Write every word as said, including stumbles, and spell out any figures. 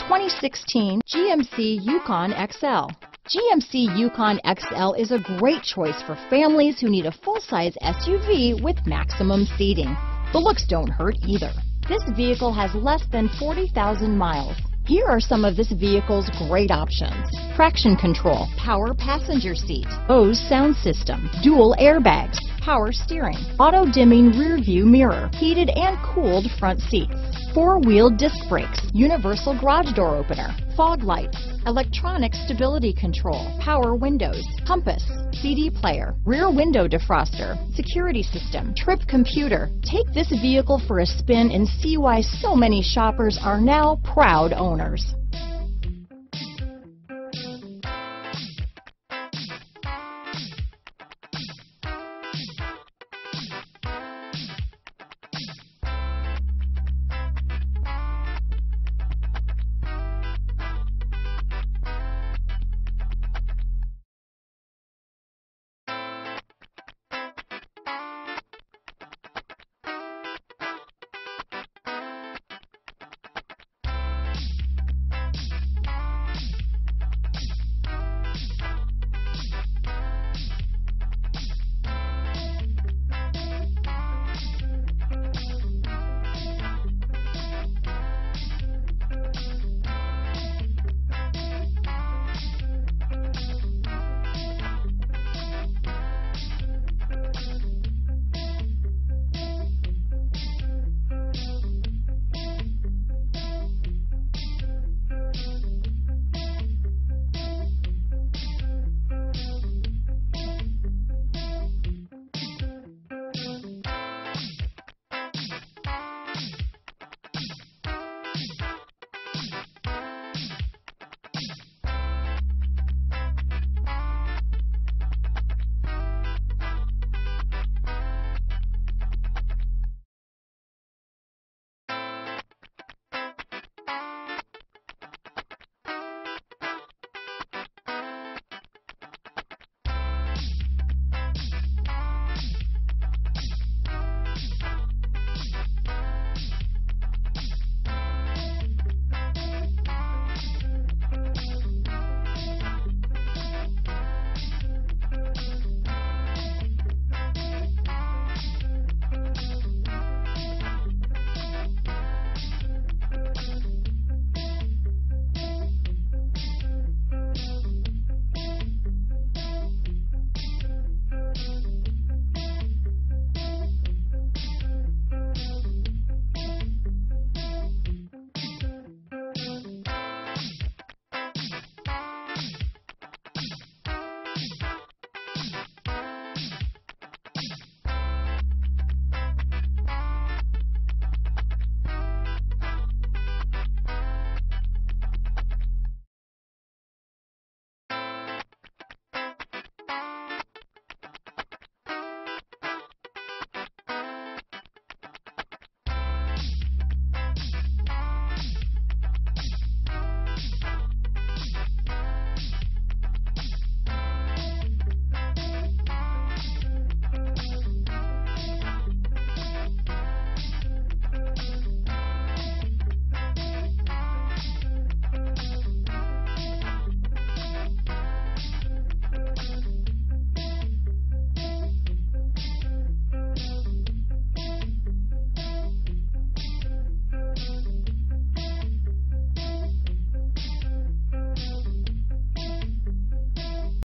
twenty sixteen G M C Yukon X L. G M C Yukon X L is a great choice for families who need a full-size S U V with maximum seating. The looks don't hurt either. This vehicle has less than forty thousand miles. Here are some of this vehicle's great options: traction control, power passenger seat, Bose sound system, dual airbags, power steering, auto-dimming rear view mirror, heated and cooled front seats, four-wheel disc brakes, universal garage door opener, fog lights, electronic stability control, power windows, compass, C D player, rear window defroster, security system, trip computer. Take this vehicle for a spin and see why so many shoppers are now proud owners.